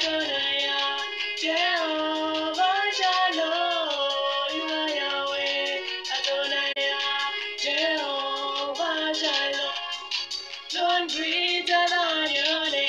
Adonai, Jehovah Shalom, you are Yahweh. Adonai, Jehovah Shalom. Lord, greater than your name.